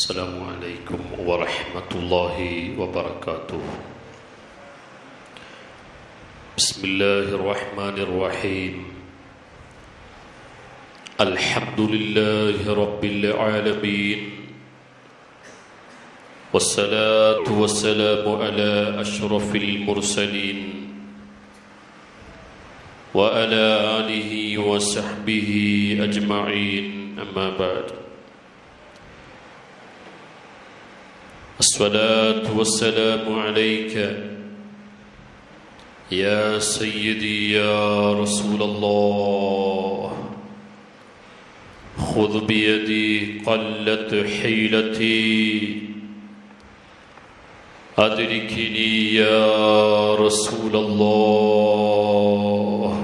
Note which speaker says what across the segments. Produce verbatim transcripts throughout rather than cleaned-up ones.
Speaker 1: السلام عليكم ورحمة الله وبركاته. بسم الله الرحمن الرحيم. الحمد لله رب العالمين، والصلاة والسلام على أشرف المرسلين وعلى آله وصحبه أجمعين، أما بعد. الصلاة والسلام عليك يا سيدي يا رسول الله، خذ بيدي قلت حيلتي أدركني يا رسول الله،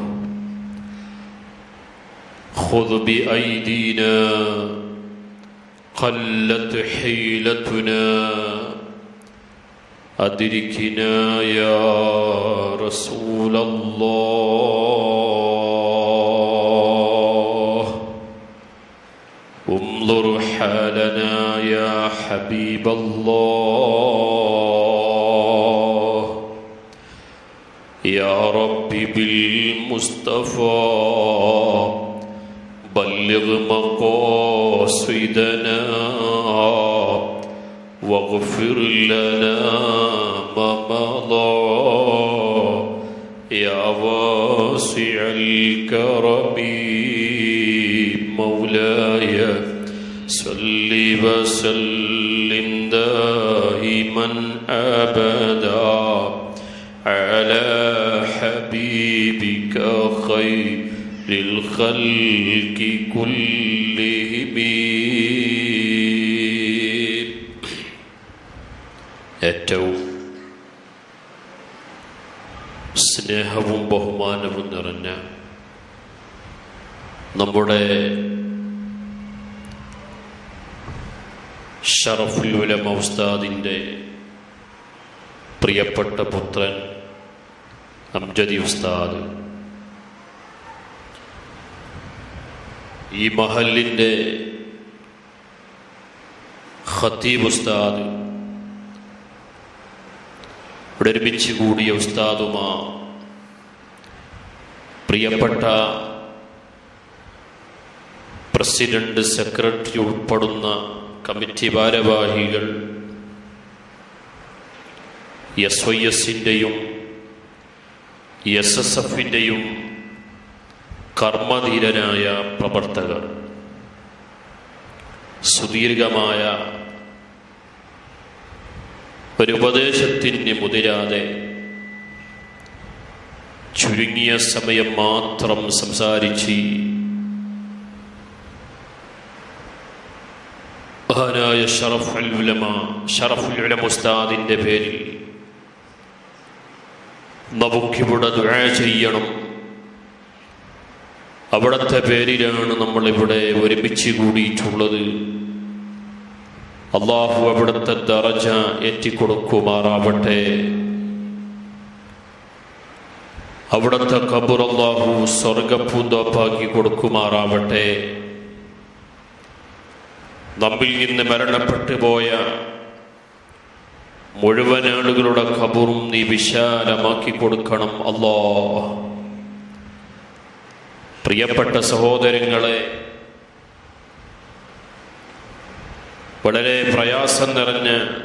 Speaker 1: خذ بأيدينا قلت حيلتنا أدركنا يا رسول الله، انظر حالنا يا حبيب الله، يا ربي بالمصطفى بلغ مقاصدنا واغفر لنا ما مضى يا واسع الكرم، مولاي صل وسلم دائما أبدا على حبيبك خير للخلق كلهم. ഏറ്റവും സ്നേഹവും ബഹുമാനവും നിറഞ്ഞ നമ്മുടെ ഷറഫുൽ ഉലമ ഉസ്താദിൻ്റെ പ്രിയപ്പെട്ട പുത്രൻ അംജദി ഉസ്താദ്, ഈ മഹല്ലിൻ്റെ ഖത്തീബ് ഉസ്താദ്, ഇവിടെ ഒരുമിച്ച് കൂടിയ ഉസ്താദുമാ, പ്രിയപ്പെട്ട പ്രസിഡന്റ്, സെക്രട്ടറി ഉൾപ്പെടുന്ന കമ്മിറ്റി ഭാരവാഹികൾ, എസ് വൈ എസിൻ്റെയും എസ് എസ് എഫിൻ്റെയും കർമ്മധീരനായ പ്രവർത്തകർ, സുദീർഘമായ ഒരു ഉപദേശത്തിന് മുതിരാതെ ചുരുങ്ങിയ സമയം മാത്രം സംസാരിച്ച് മഹാനായ ഷറഫുൽ ഉലമ ഷറഫുൽ ഉലമ ഉസ്താദിൻ്റെ പേരിൽ നമുക്കിവിടെ ദുആ ചെയ്യണം. അവിടുത്തെ പേരിലാണ് നമ്മളിവിടെ ഒരുമിച്ച് കൂടിയിട്ടുള്ളത്. അള്ളാഹു അവിടുത്തെ ദറജ ഏറ്റിക്കൊടുക്കുമാറാവട്ടെ. അവിടുത്തെ ഖബർ അള്ളാഹു സ്വർഗപ്പൂന്തോപ്പാക്കി കൊടുക്കുമാറാവട്ടെ. നമ്മിൽ നിന്ന് മരണപ്പെട്ടു പോയ മുഴുവൻ ആളുകളുടെ ഖബറും നീ വിശാലമാക്കി കൊടുക്കണം അല്ലാഹ്. പ്രിയപ്പെട്ട സഹോദരങ്ങളെ, വളരെ പ്രയാസം നിറഞ്ഞ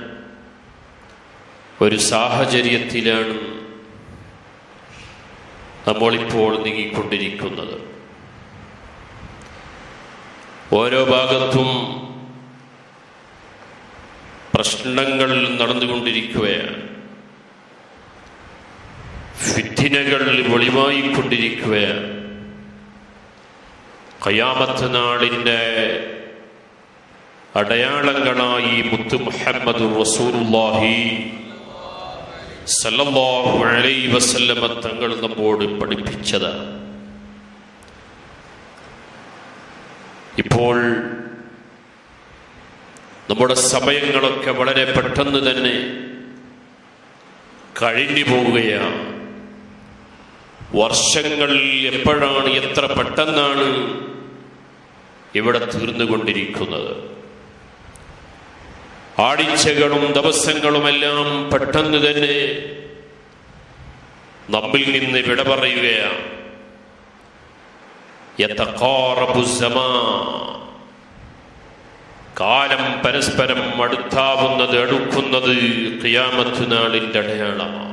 Speaker 1: ഒരു സാഹചര്യത്തിലാണ് നമ്മളിപ്പോൾ നീങ്ങിക്കൊണ്ടിരിക്കുന്നത്. ഓരോ ഭാഗത്തും പ്രശ്നങ്ങൾ നടന്നുകൊണ്ടിരിക്കുകയാണ്, ഫിത്നകൾ വെളിവായിക്കൊണ്ടിരിക്കുകയാണ്. ഖിയാമത്ത് നാളിൻ്റെ അടയാളങ്ങളായി മുത്ത് മുഹമ്മദ് റസൂലുള്ളാഹി സല്ലല്ലാഹു അലൈഹി വസല്ലമ തങ്ങൾ നമ്മോട് പഠിപ്പിച്ചത്. ഇപ്പോൾ നമ്മുടെ സമയങ്ങളൊക്കെ വളരെ പെട്ടെന്ന് തന്നെ കഴിഞ്ഞു പോവുകയാണ്. വർഷങ്ങൾ എപ്പോഴാണ്, എത്ര പെട്ടെന്നാണ് ഇവിടെ തീർന്നുകൊണ്ടിരിക്കുന്നത്. ആഴ്ചകളും ദിവസങ്ങളുമെല്ലാം പെട്ടെന്ന് തന്നെ നമ്മിൽ നിന്ന് വിട പറയുകയാണ്. യതഖാറബു സമാൻ, കാലം പരസ്പരം അടുത്താവുന്നത് അടുക്കുന്നത് ഖിയാമത്ത് നാളിന്റെ അടയാളമാണ്.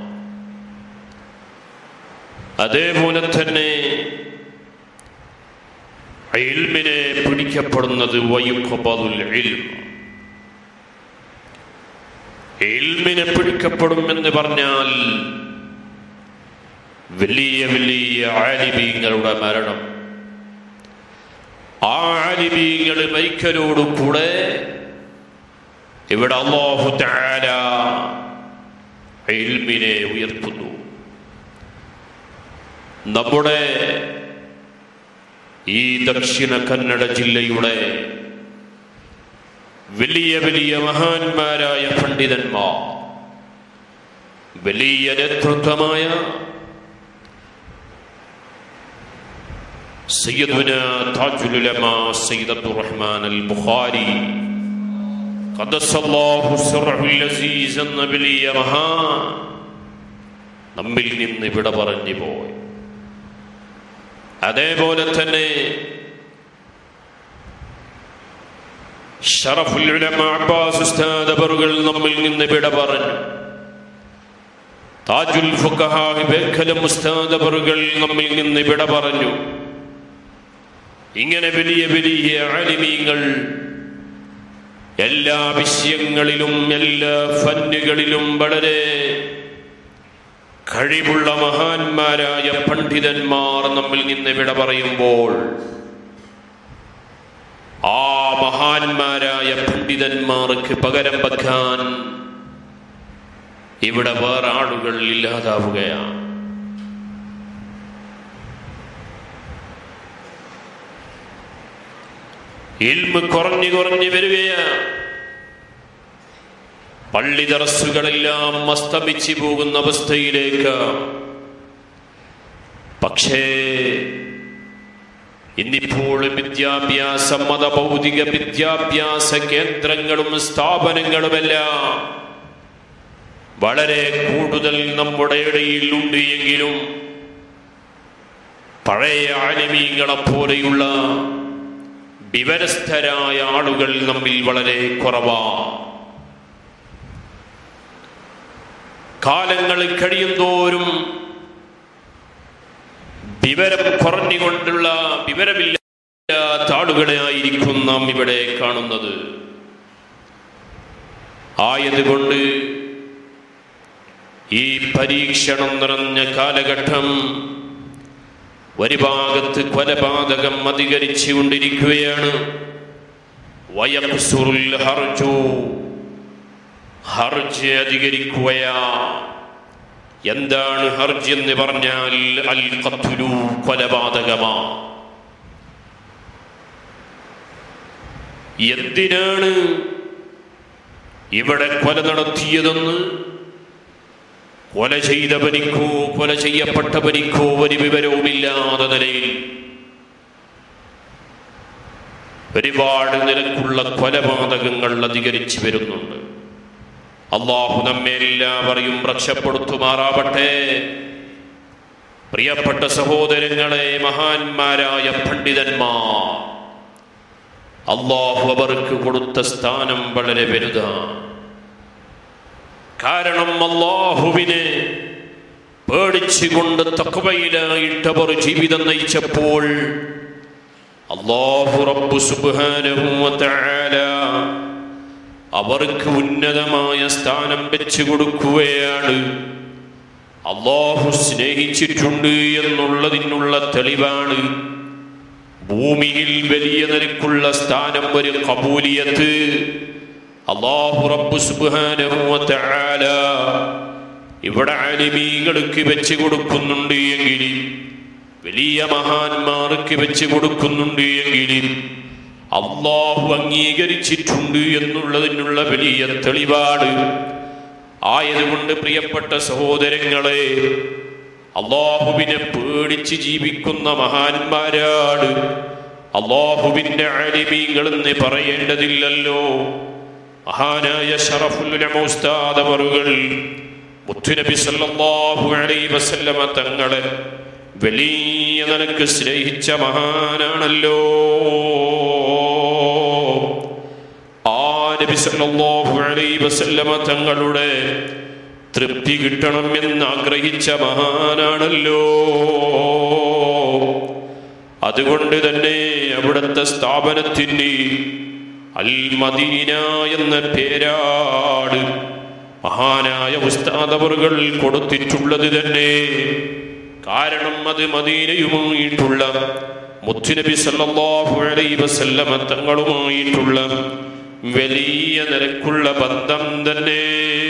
Speaker 1: അതേപോലെ തന്നെ ഇൽമിനെ പിടിക്കപ്പെടുന്നത് വയുഖബദുൽ ഇൽം, ഇൽമിനെ പിടിക്കപ്പെടുമെന്ന് പറഞ്ഞാൽ വലിയ വലിയ ആലിമീങ്ങളുടെ മരണം. ആ ആലിമീങ്ങൾ മരിക്കലോടുകൂടെ ഇവിടെ അല്ലാഹു തആല ഇൽമിനെ ഉയർത്തുന്നു. നമ്മുടെ ഈ ദക്ഷിണ കന്നഡ ജില്ലയുടെ വലിയ വലിയ മഹാന്മാരായ പണ്ഡിതന്മാർ, വലിയ നേതൃത്വമായ സയ്യിദുനാ താജുൽ ഉലമാ സയ്യിദ് അബ്ദുറഹ്മാൻ അൽ ബുഖാരി ഖദ്ദസല്ലാഹു സിർറഹുൽ അസീസ് എന്ന വലിയ മഹാൻ നമ്മിൽ നിന്ന് വിട പറഞ്ഞു പോയി. അതേപോലെ തന്നെ ശറഫുൽ ഉലമാ അബ്ബാസ് ഉസ്താദ് അവറുകൾ നമ്മിൽ നിന്ന് വിട പറഞ്ഞു. താജുൽ ഫുഖഹാ ബേക്കലം ഉസ്താദ് അവറുകൾ നമ്മിൽ നിന്ന് വിട പറഞ്ഞു. ഇങ്ങനെ വലിയ വലിയ ആലിമീങ്ങൾ എല്ലാ വിഷയങ്ങളിലും എല്ലാ ഫന്നുകളിലും വളരെ കഴിവുള്ള മഹാന്മാരായ പണ്ഡിതന്മാർ നമ്മിൽ നിന്ന് വിട പറയുമ്പോൾ ആ മഹാന്മാരായ പണ്ഡിതന്മാർക്ക് പകരം വെക്കാൻ ഇവിടെ വേറെ ആളുകൾ ഇല്ലാതാവുകയാണ്. ഇൽമ് കുറഞ്ഞു കുറഞ്ഞു വരികയാണ്. പള്ളി ദർസുകളെല്ലാം അസ്തമിച്ചു പോകുന്ന അവസ്ഥയിലേക്ക്. പക്ഷേ ഇന്നിപ്പോൾ വിദ്യാഭ്യാസം, മത ഭൗതിക വിദ്യാഭ്യാസ കേന്ദ്രങ്ങളും സ്ഥാപനങ്ങളുമെല്ലാം വളരെ കൂടുതൽ നമ്മുടെ ഇടയിൽ ഉണ്ട്. എങ്കിലും പഴയ ആലിമീങ്ങളെ പോലെയുള്ള വിവരസ്ഥരായ ആളുകൾ നമ്മിൽ വളരെ കുറവാണ്. കാലങ്ങൾ കഴിയും തോറും വിവരം കുറഞ്ഞുകൊണ്ടുള്ള വിവരമില്ലാത്ത ആളുകളെ ആയിരിക്കും നാം ഇവിടെ കാണുന്നത്. ആയതുകൊണ്ട് ഈ പരീക്ഷണം നിറഞ്ഞ കാലഘട്ടം ഒരു ഭാഗത്ത് കൊലപാതകം അധികരിച്ചു കൊണ്ടിരിക്കുകയാണ്. വയഖ്സുറുൽ ഹർജു, ഹർജ് അധികരിക്കുകയാ. എന്താണ് ഹർജ് എന്ന് പറഞ്ഞാൽ അൽ ഖത്ലു, കൊലപാതകമാ. എന്തിനാണ് ഇവിടെ കൊല നടത്തിയതെന്ന് കൊല ചെയ്തവനിക്കോ കൊല ചെയ്യപ്പെട്ടവനിക്കോ ഒരു വിവരവുമില്ലാത്ത നിലയിൽ ഒരുപാട് നിലക്കുള്ള കൊലപാതകങ്ങൾ അധികരിച്ചു വരുന്നുണ്ട്. അല്ലാഹു നമ്മെ എല്ലാവരെയും രക്ഷപ്പെടുത്തുമാറാവട്ടെ. പ്രിയപ്പെട്ട സഹോദരങ്ങളെ, മഹാന്മാരായ പണ്ഡിതന്മാർ, അല്ലാഹു അവർക്ക് കൊടുത്ത സ്ഥാനം വളരെ വലുതാണ്. കാരണം അല്ലാഹുവിനെ പേടിച്ചുകൊണ്ട് തഖ്വയിലായിട്ടവർ ജീവിതം നയിച്ചപ്പോൾ അല്ലാഹു റബ്ബു സുബ്ഹാനഹു വ തആല അവർക്ക് ഉന്നതമായ സ്ഥാനം വെച്ചു കൊടുക്കുകയാണ്. അല്ലാഹു സ്നേഹിച്ചിട്ടുണ്ട് എന്നുള്ളതിനുള്ള തെളിവാണ് ഭൂമിയിൽ വലിയ നിലക്കുള്ള സ്ഥാനം, ഒരു ഖബൂലിയത്ത് അല്ലാഹു റബ്ബു സുബ്ഹാനഹു വ തആല ഇവിടെ ആലിമീങ്ങൾക്ക് വെച്ച് കൊടുക്കുന്നുണ്ട് എങ്കിൽ, വലിയ മഹാന്മാർക്ക് വെച്ച് കൊടുക്കുന്നുണ്ട് എങ്കിൽ അല്ലാഹു അംഗീകരിച്ചിട്ടുണ്ട് എന്നുള്ളതിനുള്ള വലിയ തെളിവാണ്. ആയതുകൊണ്ട് പ്രിയപ്പെട്ട സഹോദരങ്ങളെ, അല്ലാഹുവിനെ പേടിച്ച് ജീവിക്കുന്ന മഹാന്മാരാണ് അല്ലാഹുവിന്റെ ആലിമീങ്ങൾ എന്ന് പറയേണ്ടതില്ലല്ലോ. മഹാനായ ശറഫുൽ ഉലമ ഉസ്താദ് അവറുകൾ മുത്തുനബി സല്ലല്ലാഹു അലൈഹി വസല്ലമ തങ്ങളെ വലിയ നിലക്ക് സ്നേഹിച്ച മഹാനാണല്ലോ. ആ നബി സല്ലല്ലാഹു അലൈഹി വസല്ലമ തങ്ങളുടെ തൃപ്തി കിട്ടണം എന്ന് ആഗ്രഹിച്ച മഹാനാണല്ലോ. അതുകൊണ്ട് തന്നെ അവിടുത്തെ സ്ഥാപനത്തിന് അൽ മദീന എന്ന പേരാണ് മഹാനായ ഉസ്താദ് അവറുകൾ കൊടുത്തിട്ടുള്ളത് തന്നെ. കാരണം അത് മദീനയുമായിട്ടുള്ള മുത്തുനബി സല്ലല്ലാഹു അലൈഹി വസല്ലമ തങ്ങളുമായിട്ടുള്ള വലിയ നിലക്കുള്ള ബന്ധം തന്നെ.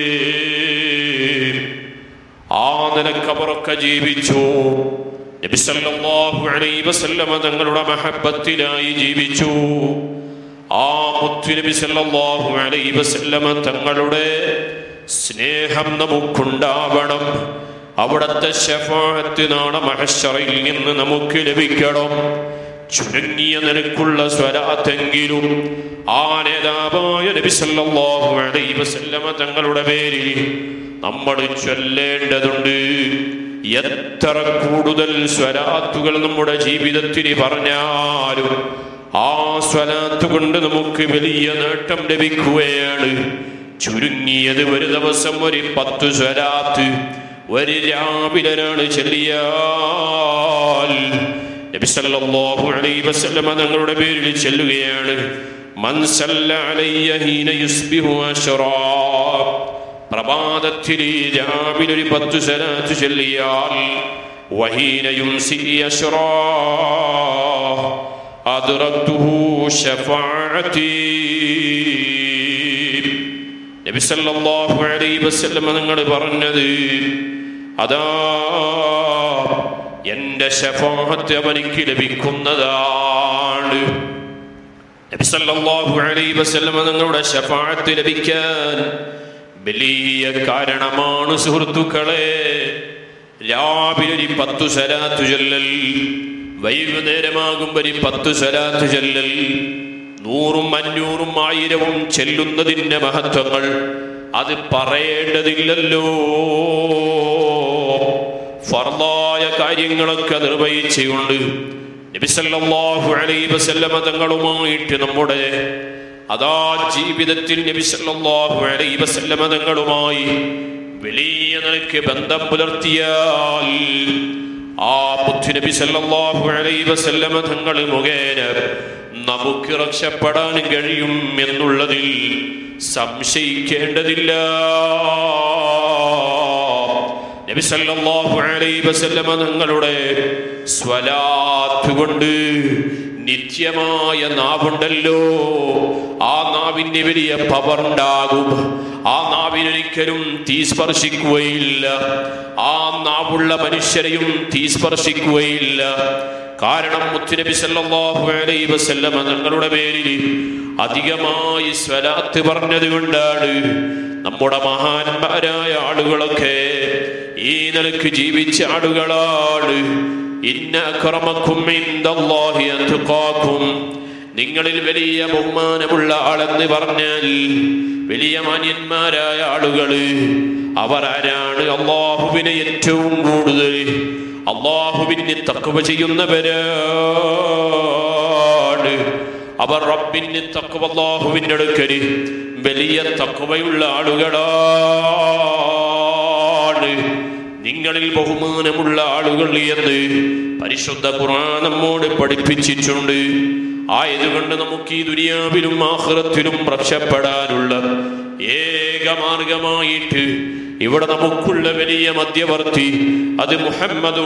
Speaker 1: ആ നിലക്കവരൊക്കെ ജീവിച്ചു. നബി സല്ലല്ലാഹു അലൈഹി വസല്ലമ തങ്ങളുടെ മഹബ്ബത്തിലായി ജീവിച്ചു. ആ മുത്തുനബി സല്ലല്ലാഹു അലൈഹി വസല്ലമ തങ്ങളുടെ സ്നേഹം നമുക്കുണ്ടാവണം. അവിടുത്തെ ശഫാഅത്ത് നാളെ മഹ്ശറിൽ നിന്ന് നമുക്ക് ലഭിക്കണം. ചുരുങ്ങിയ നിലക്കുള്ള സ്വലാത്തെങ്കിലും ആ നേതാവായ നബി സല്ലല്ലാഹു അലൈഹി വസല്ലമ തങ്ങളുടെ പേരിൽ നമ്മൾ ചൊല്ലേണ്ടതുണ്ട്. എത്ര കൂടുതൽ സ്വലാത്തുകൾ നമ്മുടെ ജീവിതത്തിന് പറഞ്ഞാലും ആ സ്വലാത്ത് കൊണ്ട് നമുക്ക് വലിയ നേട്ടം ലഭിക്കുകയാണ്. ചുരുങ്ങിയത് ഒരു ദിവസം ഒരു പത്ത് സ്വലാത്ത് ഒരു രാവിലാണ് ചൊല്ലിയാൽ നബി സല്ലല്ലാഹു അലൈഹി വസല്ലമ തങ്ങളുടെ പേരിൽ ചൊല്ലുകയാണ്. മൻ സല്ല അലയ്യ ഹീന യുസ്ബിഹു അശ്റാ, പ്രഭാതത്തിൽ രാവിലെ ഒരു പത്ത് സ്വലാത്ത് ചൊല്ലിയാൽ വഹീന യുംസി അശ്റാ അദ്റക്തുഹു ശഫാഅതി. നബി സല്ലല്ലാഹു അലൈഹി വസല്ലമ തങ്ങൾ പറഞ്ഞത് അതാ എന്റെ ശഫാഅത്ത് അവനിക്ക് ലഭിക്കുന്നതാണ്. നബി സല്ലല്ലാഹു അലൈഹി വസല്ലമ തങ്ങളുടെ ശഫാഅത്ത് ലഭിക്കാൻ വലിയ കാരണമാണ് സുഹൃത്തുക്കളെ. രാവിലെ ഒരു പത്തു സ്വലാത്ത് ചൊല്ലൽ, വൈകുന്നേരമാകുമ്പോൾ ഒരു പത്തു സ്വലാത്ത് ചൊല്ലൽ, നൂറും അഞ്ഞൂറും ആയിരവും ചെല്ലുന്നതിൻ്റെ മഹത്വങ്ങൾ അത് പറയേണ്ടതില്ലല്ലോ. ഫർളായ കാര്യങ്ങളൊക്കെ നിർവഹിച്ചുകൊണ്ട് നബി സല്ലല്ലാഹു അലൈഹി വസല്ലമ തങ്ങളുമായിട്ട് നമ്മുടെ അതാ ജീവിതത്തിൽ നബി സല്ലല്ലാഹു അലൈഹി വസല്ലമ തങ്ങളുമായി വലിയ നിലയ്ക്ക് ബന്ധം പുലർത്തിയാൽ ആ മുത്തുനബി സല്ലല്ലാഹു അലൈഹി വസല്ലമ തങ്ങൾ മുഖേന നമുക്ക് രക്ഷപ്പെടാൻ കഴിയും എന്നുള്ളതിൽ സംശയിക്കേണ്ടതില്ല. നബി സല്ലല്ലാഹു അലൈഹി വസല്ലമ തങ്ങളുടെ സ്വലാത്ത് കൊണ്ട് നിത്യമായ നാവുണ്ടല്ലോ, ആ നാവിന് വലിയ പവർ ഉണ്ടാകും. ആ നാവിനൊരിക്കലും തീ സ്പർശിക്കുകയില്ല. ആ നാവുള്ള മനുഷ്യരെയും തീ സ്പർശിക്കുകയില്ല. കാരണം മുത്തുനബി സല്ലല്ലാഹു അലൈഹി വസല്ലമ തങ്ങളുടെ പേരിൽ അധികമായി സ്വലാത്ത് പറഞ്ഞത് കൊണ്ടാണ് നമ്മുടെ മഹാന്മാരായ ആളുകളൊക്കെ ഈ നിലക്ക് ജീവിച്ച ആളുകളാണ്. ഇന്ന അക്രമക്കും ഇൻദല്ലാഹി അത്ഖാക്കും, നിങ്ങളിൽ വലിയ ബഹുമാനമുള്ള ആളെന്ന് പറഞ്ഞാൽ വലിയ മാന്യന്മാരായ ആളുകള് അവർ ആരാണ്? അള്ളാഹുവിനെ ഏറ്റവും കൂടുതൽ അള്ളാഹുവിന് തഖ്വ ചെയ്യുന്നവരാണ് അവർ. റബ്ബിന് തഖ്വ, അള്ളാഹുവിന്റെ അടുക്കൽ വലിയ തഖ്വയുള്ള ആളുകളാണ്. നിങ്ങളിൽ ബഹുമാനമുള്ള ആളുകൾ എന്ന് പരിശുദ്ധ ഖുർആൻ നമ്മോട് പഠിപ്പിച്ചിട്ടുണ്ട്. ആയതുകൊണ്ട് നമുക്ക് ഈ ദുനിയാവിലും ആഖിറത്തിലും രക്ഷപ്പെടാനുള്ള ഏക മാർഗമായിട്ട് ഇവിടെ നമുക്കുള്ള വലിയ മധ്യവർത്തി അത് മുഹമ്മദുർ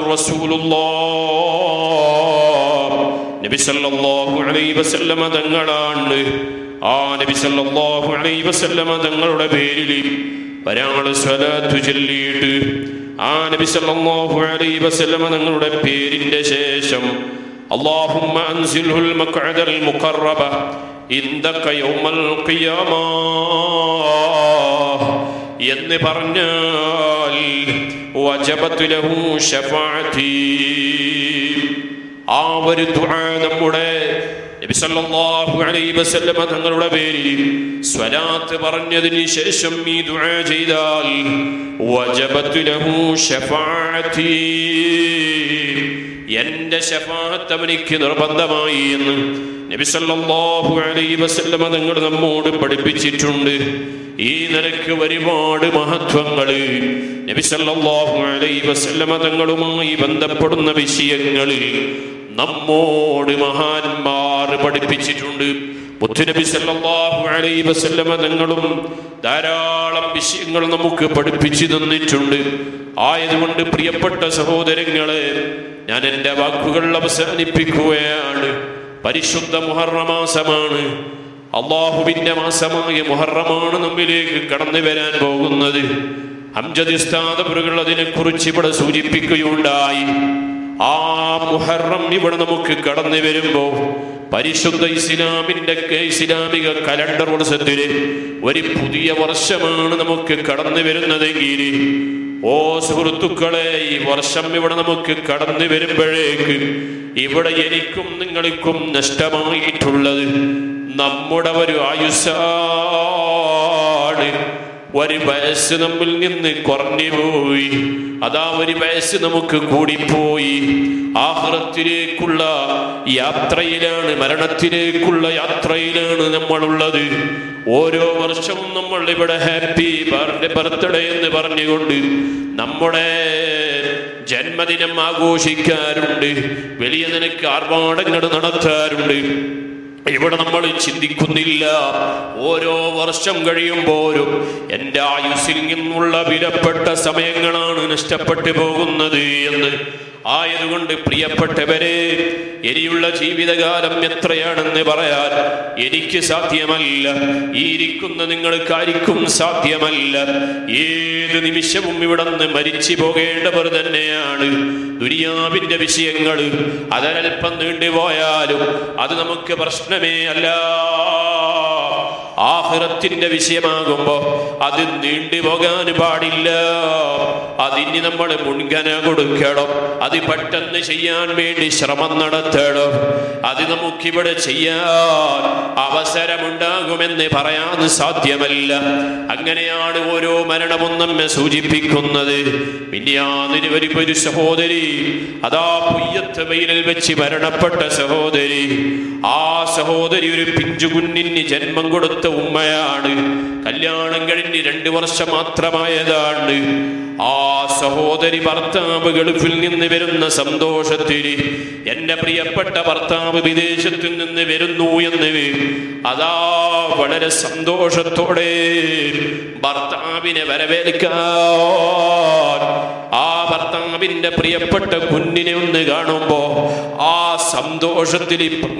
Speaker 1: റസൂലുള്ളാഹ് നബി സല്ലല്ലാഹു അലൈഹി വസല്ലമ തങ്ങളാണ്. ആ നബി സല്ലല്ലാഹു അലൈഹി വസല്ലമ തങ്ങളുടെ പേരിൽ ഒരാൾ സ്വലാത്ത് ചൊല്ലിയിട്ട് ആ നബി സല്ലല്ലാഹു അലൈഹി വസല്ലമ തങ്ങളുടെ പേരിന്റെ ശേഷം അല്ലാഹുമ്മ അൻസിൽഹുൽ മഖ്അദൽ മുഖറബ ഇൻദക യൗമൽ ഖിയാമ എന്ന് പറഞ്ഞാൽ വജബത് ലഹു ശഫാഅതി. ആ ഒരു ദുആ നമ്മുടെ നബി സല്ലല്ലാഹു അലൈഹി വസല്ലം തങ്ങളുടെ പേരിൽ സ്വലാത്ത് പറഞ്ഞതിന് ശേഷം ഈ ദുആ ചെയ്താൽ വജബത് ലഹു ശഫാഅത്തി, എന്റെ ശഫാഅത്ത് അവനിക്ക് നിർബന്ധമായി എന്ന് നബി സല്ലല്ലാഹു അലൈഹി വസല്ലം തങ്ങൾ നമ്മോട് പഠിപ്പിച്ചിട്ടുണ്ട്. ഈ നിലയ്ക്ക് ഒരുപാട് മഹത്വങ്ങൾ നബി സല്ലല്ലാഹു അലൈഹി വസല്ലം തങ്ങളുമായി ബന്ധപ്പെടുന്ന വിഷയങ്ങളിൽ നമ്മോട് മഹാന്മാർ പഠിപ്പിച്ചിട്ടുണ്ട്. മുത്തുനബി സല്ലല്ലാഹു അലൈഹി വസല്ലം തങ്ങളും ധാരാളം വിഷയങ്ങൾ നമുക്ക് പഠിപ്പിച്ചു തന്നിട്ടുണ്ട്. ആയതുകൊണ്ട് പ്രിയപ്പെട്ട സഹോദരങ്ങളെ, ഞാൻ എൻ്റെ വാക്കുകൾ അവസാനിപ്പിക്കുകയാണ്. പരിശുദ്ധ മുഹറം മാസമാണ്, അള്ളാഹുവിൻ്റെ മാസമായ മുഹറമാണ് നമ്മിലേക്ക് കടന്നു വരാൻ പോകുന്നത്. അംജദ് ഉസ്താദ് അവറുകൾ അതിനെക്കുറിച്ച് ഇവിടെ സൂചിപ്പിക്കുകയുണ്ടായി. ആ മുഹറം ഇവിടെ നമുക്ക് കടന്നു വരുമ്പോൾ പരിശുദ്ധ ഇസ്ലാമിൻ്റെ ഇസ്ലാമിക കലണ്ടർ വർഷത്തില് ഒരു പുതിയ വർഷമാണ് നമുക്ക് കടന്നു വരുന്നതെങ്കിൽ, ഓ സുഹൃത്തുക്കളെ, ഈ വർഷം ഇവിടെ നമുക്ക് കടന്നു വരുമ്പോഴേക്ക് ഇവിടെ എനിക്കും നിങ്ങൾക്കും നഷ്ടമായിട്ടുള്ളത് നമ്മുടെ ഒരു ആയുസ്സാണ്. ഒരു വയസ്സ് നമ്മിൽ നിന്ന് കുറഞ്ഞു പോയി. അതാ ഒരു വയസ്സ് നമുക്ക് കൂടിപ്പോയി. ആഖിറത്തിലേക്കുള്ള യാത്രയിലാണ്, മരണത്തിലേക്കുള്ള യാത്രയിലാണ് നമ്മളുള്ളത്. ഓരോ വർഷവും നമ്മൾ ഇവിടെ ഹാപ്പി ബർത്ത്ഡേ എന്ന് പറഞ്ഞുകൊണ്ട് നമ്മുടെ ജന്മദിനം ആഘോഷിക്കാറുണ്ട്. വലിയ നിലയ്ക്ക് ആർഭാടങ്ങൾ നടത്താറുണ്ട്. ഇവിടെ നമ്മൾ ചിന്തിക്കുന്നില്ല, ഓരോ വർഷം കഴിയുമ്പോഴും എൻ്റെ ആയുസ്സിൽ നിന്നുള്ള വിലപ്പെട്ട സമയങ്ങളാണ് നഷ്ടപ്പെട്ടു പോകുന്നത് എന്ന്. ആയതുകൊണ്ട് പ്രിയപ്പെട്ടവരെ, ഇനിയുള്ള ജീവിതകാലം എത്രയാണെന്ന് പറയാൻ എനിക്ക് സാധ്യമല്ല, ഈ ഇരിക്കുന്ന നിങ്ങൾക്കായിരിക്കും സാധ്യമല്ല. ഏത് നിമിഷവും ഇവിടെ നിന്ന് മരിച്ചു പോകേണ്ടവർ തന്നെയാണ്. ദുനിയാവിൻ്റെ വിഷയങ്ങൾ അതൽപ്പം നീണ്ടുപോയാലും അത് നമുക്ക് പ്രശ്നമേ അല്ല. ആഖിറത്തിന്റെ വിഷയമാകുമ്പോൾ അത് നീണ്ടുപോകാൻ പാടില്ല. അതിന് നമ്മൾ മുൻഗണന കൊടുക്കണം. അത് പെട്ടെന്ന് ചെയ്യാൻ വേണ്ടി ശ്രമം നടത്തണം. അത് നമുക്കിവിടെ ചെയ്യാൻ അവസരമുണ്ടാകുമെന്ന് പറയാൻ സാധ്യമല്ല. അങ്ങനെയാണ് ഓരോ മരണവും നമ്മെ സൂചിപ്പിക്കുന്നത്. മിനിയാന്നിന് ഒരു സഹോദരി, അതാ പുയ്യത്ത് വെയിലിൽ വെച്ച് മരണപ്പെട്ട സഹോദരി. ആ സഹോദരി ഒരു പിഞ്ചു കുഞ്ഞിന് ജന്മം കൊടുത്ത ഉമ്മയാണ്. കല്യാണം കഴിഞ്ഞ് രണ്ടു വർഷം മാത്രമായതാണ്. ആ സഹോദരി ഭർത്താവ് ഗൾഫിൽ നിന്ന് വരുന്ന സന്തോഷത്തിൽ, എന്റെ പ്രിയപ്പെട്ട ഭർത്താവ് വിദേശത്തിൽ നിന്ന് വരുന്നു എന്ന് അതാ വളരെ സന്തോഷത്തോടെ ഭർത്താവിനെ വരവേൽക്കാൻ ആ ഭർത്താവിന്റെ പ്രിയപ്പെട്ട കുഞ്ഞിനെ ഒന്ന് കാണുമ്പോ ആ സന്തോഷത്തിൽ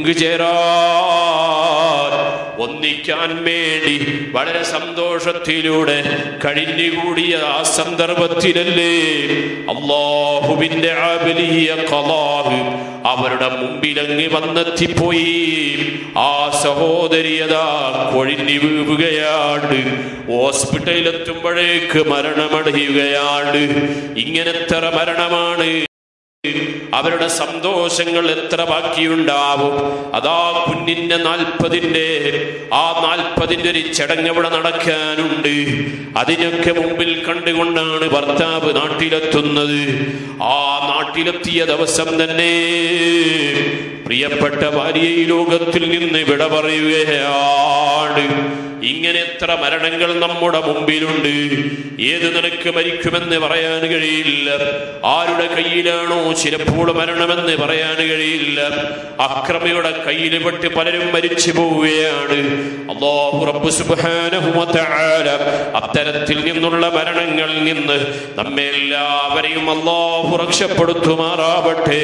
Speaker 1: പങ്കുചേരാൻ, ഒന്നിക്കാൻ വേണ്ടി വളരെ സന്തോഷത്തിലൂടെ കഴിഞ്ഞുകൂടിയ ആ സന്ദർഭത്തിലല്ലേ അല്ലാഹുവിന്റെ വലിയ ഖലാഹ് അവരുടെ മുമ്പിലങ്ങ് വന്നെത്തിപ്പോയി. ആ സഹോദരിയതാ കൊഴിഞ്ഞു വീഴുകയാണ്. ഹോസ്പിറ്റലിലെത്തുമ്പോഴേക്ക് മരണമടയുകയാണ്. ഇങ്ങനെത്ര മരണമാണ്. അവരുടെ സന്തോഷങ്ങൾ എത്ര ബാക്കിയുണ്ടാവും. അതാ കുഞ്ഞിന്റെ നാൽപ്പതിന്റെ ആ നാൽപ്പതിന്റെ ഒരു ചടങ്ങ് ഇവിടെ നടക്കാനുണ്ട്. അതിനൊക്കെ മുമ്പിൽ കണ്ടുകൊണ്ടാണ് ഭർത്താവ് നാട്ടിലെത്തുന്നത്. ആ നാട്ടിലെത്തിയ ദിവസം തന്നെ പ്രിയപ്പെട്ട ഭാര്യയെ ഈ ലോകത്തിൽ നിന്ന് വിട പറയുകയാണ്. ഇങ്ങനെ എത്ര മരണങ്ങൾ നമ്മുടെ മുമ്പിലുണ്ട്. ഏത് നിലക്ക് മരിക്കുമെന്ന് പറയാൻ കഴിയില്ല. ആരുടെ കയ്യിലാണോ ചിലപ്പോൾ മരണമെന്ന് പറയാൻ കഴിയില്ല. അക്രമിയുടെ കയ്യിൽ പെട്ട് പലരും മരിച്ചു പോവുകയാണ്. അല്ലാഹു റബ്ബ് സുബ്ഹാനഹു വ തആല അത്തരത്തിൽ നിന്നുള്ള മരണങ്ങളിൽ നിന്ന് നമ്മെ എല്ലാവരെയും അല്ലാഹു രക്ഷപ്പെടുത്തുമാറാവട്ടെ.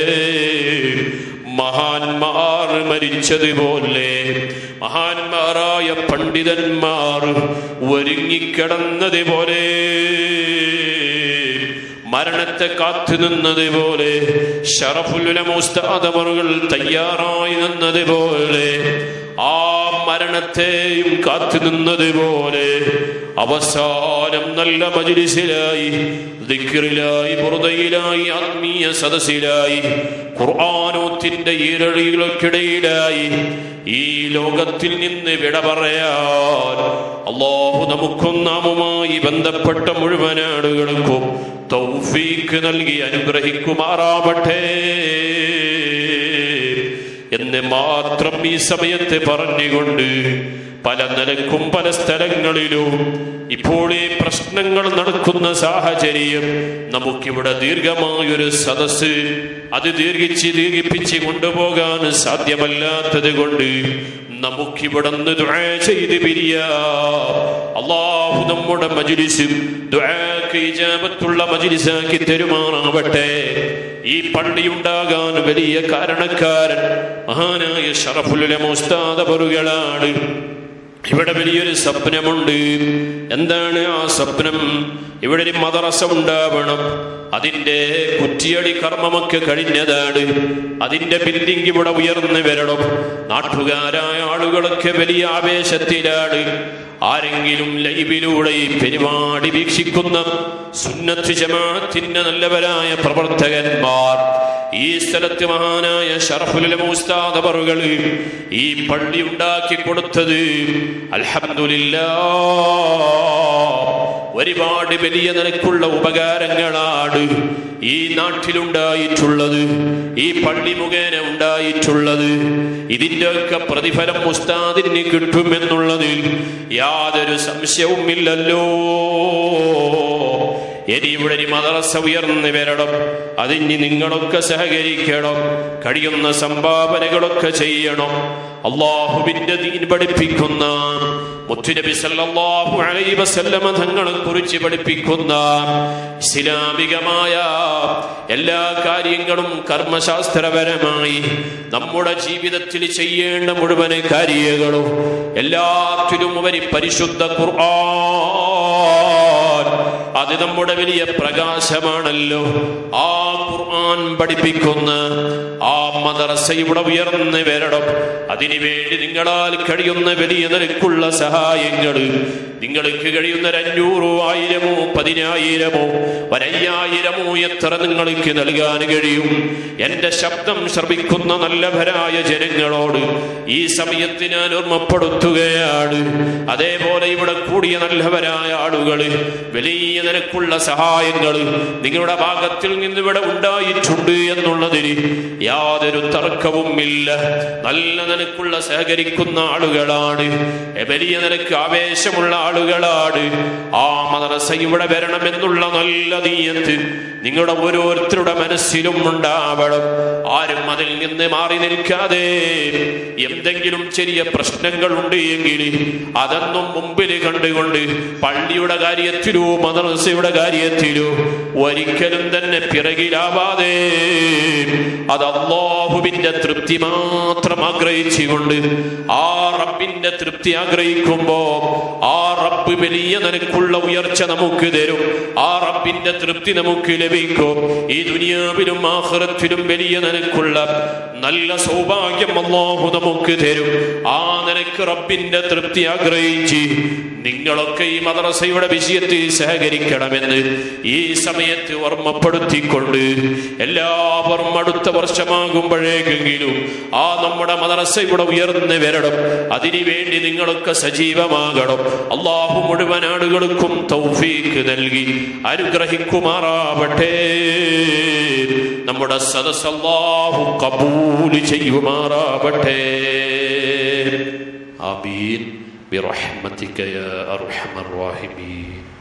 Speaker 1: മഹാന്മാർ മരിച്ചതുപോലെ മഹാന്മാരായ പണ്ഡിതന്മാർ ഒരുങ്ങിക്കിടന്നതുപോലെ, മരണത്തെ കാത്തു നിന്നതുപോലെ, ശറഫുൽ ഉലമ ഉസ്താദ് അവറുകൾ തയ്യാറായി നിന്നതുപോലെ, ആ മരണത്തെയും കാത്തു നിന്നതുപോലെ അവസാന അവസാനം നല്ല മജ്ലിസിലായി, ദിക്റിലായി, ബുർദയിലായി, ആത്മീയ സദസ്സിലായി, ഖുർആനോത്തിന്റെ ഈരടികൾക്കിടയിലായി ഈ ലോകത്തിൽ നിന്ന് വിട പറയാൻ അല്ലാഹു നമുക്കും നാമുമായി ബന്ധപ്പെട്ട മുഴുവൻ ആളുകൾക്കും തൗഫീഖ് നൽകി അനുഗ്രഹിക്കുമാറാവട്ടെ എന്ന് മാത്രം ഈ സമയത്ത് പറഞ്ഞുകൊണ്ട്, പല നിലക്കും പല സ്ഥലങ്ങളിലും ഇപ്പോൾ ഈ പ്രശ്നങ്ങൾ നടക്കുന്ന സാഹചര്യം, നമുക്കിവിടെ ദീർഘമായൊരു സദസ്സ് അത് ദീർഘിച്ച് ദീർഘിപ്പിച്ച് കൊണ്ടുപോകാൻ സാധ്യമല്ലാത്തത് കൊണ്ട് നമുക്കിവിടുന്ന് ദുആ ചെയ്ത് പിരിയാം. അല്ലാഹു നമ്മുടെ മജ്ലിസ് ദുആക്ക് ഇജാബത്തുള്ള മജ്ലിസാക്കി തരുമാറാവട്ടെ. ഈ പള്ളി ഉണ്ടാകാൻ വലിയ കാരണക്കാരൻ മഹാനായ ശറഫുൽ ഉലമ ഉസ്താദ് അവറുകളാണ്. ഇവിടെ വലിയൊരു സ്വപ്നമുണ്ട്. എന്താണ് ആ സ്വപ്നം? ഇവിടെ ഒരു മദ്രസ ഉണ്ടാവണം. അതിന്റെ കുറ്റിയടി കർമ്മമൊക്കെ കഴിഞ്ഞതാണ്. അതിന്റെ ബിൽഡിംഗ് ഇവിടെ ഉയർന്നു വരണം. നാട്ടുകാരായ ആളുകളൊക്കെ വലിയ ആവേശത്തിലാണ്. ആരെങ്കിലും ലൈവിലൂടെ ഈ പരിപാടി വീക്ഷിക്കുന്ന സുന്നത്ത് ജമാഅത്തിന്റെ നല്ലവരായ പ്രവർത്തകന്മാർ, ഈ സ്ഥലത്ത് മഹാനായ ശറഫുൽ ഉലമ ഉസ്താദ് അവറുകൾ ഈ പള്ളി ഉണ്ടാക്കി കൊടുത്തത് അൽഹംദുലില്ലാഹ് ഒരുപാട് വലിയ നിലക്കുള്ള ഉപകാരങ്ങളാണ് ഈ നാട്ടിലുണ്ടായിട്ടുള്ളത്, ഈ പള്ളി മുഖേന ഉണ്ടായിട്ടുള്ളത്. ഇതിൻ്റെയൊക്കെ പ്രതിഫലം ഉസ്താദിന് കിട്ടുമെന്നുള്ളതിൽ യാതൊരു സംശയവുമില്ലല്ലോ. ഇനി ഇവിടെ ഒരു മദ്രസ ഉയർന്നു വരണം. അതിന് നിങ്ങളൊക്കെ സഹകരിക്കണം. കഴിയുന്ന സംഭാവനകളൊക്കെ ചെയ്യണം. അല്ലാഹുവിന്റെ ദീൻ പഠിപ്പിക്കുന്ന, മുത്തുനബി സല്ലല്ലാഹു അലൈഹി വസല്ലമ തങ്ങളെ കുറിച്ച് പഠിപ്പിക്കുന്ന ഇസ്ലാമികമായ എല്ലാ കാര്യങ്ങളും കർമ്മശാസ്ത്രപരമായി നമ്മുടെ ജീവിതത്തിൽ ചെയ്യേണ്ട മുഴുവൻ കാര്യങ്ങളും എല്ലാത്തിലും ഉപരി പരിശുദ്ധ ഖുർആൻ, അത് നമ്മുടെ വലിയ പ്രകാശമാണല്ലോ. ആ ഖുർആൻ പഠിപ്പിക്കുന്ന ആ മദ്രസ ഇവിടെ ഉയർന്നു വരണം. അതിനുവേണ്ടി നിങ്ങളാൽ കഴിയുന്ന വലിയ നിലക്കുള്ള സഹായങ്ങൾ, നിങ്ങൾക്ക് കഴിയുന്ന അഞ്ഞൂറോ ആയിരമോ പതിനായിരമോ ഒരയ്യായിരമോ എത്ര നിങ്ങൾക്ക് നൽകാൻ കഴിയും. എന്റെ ശബ്ദം ശ്രവിക്കുന്ന നല്ലവരായ ജനങ്ങളോട് ഈ സമയത്ത് ഞാൻ ഓർമ്മപ്പെടുത്തുകയാണ്. അതേപോലെ ഇവിടെ കൂടിയ നല്ലവരായ ആളുകൾ വലിയ നിലക്കുള്ള സഹായങ്ങൾ നിങ്ങളുടെ ഭാഗത്തിൽ നിന്ന് ഇവിടെ ഉണ്ടായിട്ടുണ്ട് എന്നുള്ളതിന് യാതൊരു തർക്കവുമില്ല. നല്ല നിലക്കുള്ള സഹകരിക്കുന്ന ആളുകളാണ്, വലിയ നിലക്ക് ആവേശമുള്ള ആളുകളാണ്. ആ മദ്രസ ഇവിടെ വരണമെന്നുള്ള നല്ല നീയത്ത് നിങ്ങളുടെ ഓരോരുത്തരുടെ മനസ്സിലും ഉണ്ടാവണം. ആരും അതിൽ നിന്ന് മാറി നിൽക്കാതെ എന്തെങ്കിലും ചെറിയ പ്രശ്നങ്ങളുണ്ട് എങ്കിൽ അതൊന്നും മുമ്പിൽ കണ്ടുകൊണ്ട് പള്ളിയുടെ കാര്യത്തിലോ മദ്രസയുടെ കാര്യത്തിലോ ഒരിക്കലും തന്നെ പിറകിലാവാതെ അത് അല്ലാഹുവിന്റെ തൃപ്തി മാത്രം ആഗ്രഹിച്ചുകൊണ്ട്, ആ റബ്ബിന്റെ തൃപ്തി ആഗ്രഹിക്കുമ്പോ ആ റബ്ബ് വലിയ നിലക്കുള്ള ഉയർച്ച നമുക്ക് തരും. ആ റബ്ബിന്റെ തൃപ്തി നമുക്ക് ലഭിക്കും. ഈ ദുനിയാവിലും ആഖിറത്തിലും വലിയ നിലക്കുള്ള നല്ല സൗഭാഗ്യം അല്ലാഹു നമുക്ക് തരും. ആ നിലക്ക് റബ്ബിന്റെ തൃപ്തി ആഗ്രഹിച്ച് നിങ്ങളൊക്കെ ഈ മദ്രസയുടെ വിഷയത്തിൽ സഹകരിക്കണമെന്ന് ഈ സമയത്ത് ഓർമ്മപ്പെടുത്തിക്കൊണ്ട്, എല്ലാവരും അടുത്ത വർഷമാകുമ്പോഴേക്കെങ്കിലും ആ നമ്മുടെ മദ്രസ ഇവിടെ ഉയർന്നു വരണം. അതിനുവേണ്ടി നിങ്ങളൊക്കെ സജീവമാകണം. അല്ലാഹു മുഴുവൻ ആളുകൾക്കും തൗഫീഖ് നൽകി അനുഗ്രഹിക്കുമാറാവട്ടെ. നമ്മുടെ സദസ്സ് അല്ലാഹു ഖബൂൽ ചെയ്യുമാറാവട്ടെ. ആമീൻ ബിറഹ്മതിക യാ അർഹമർ റഹീമീൻ.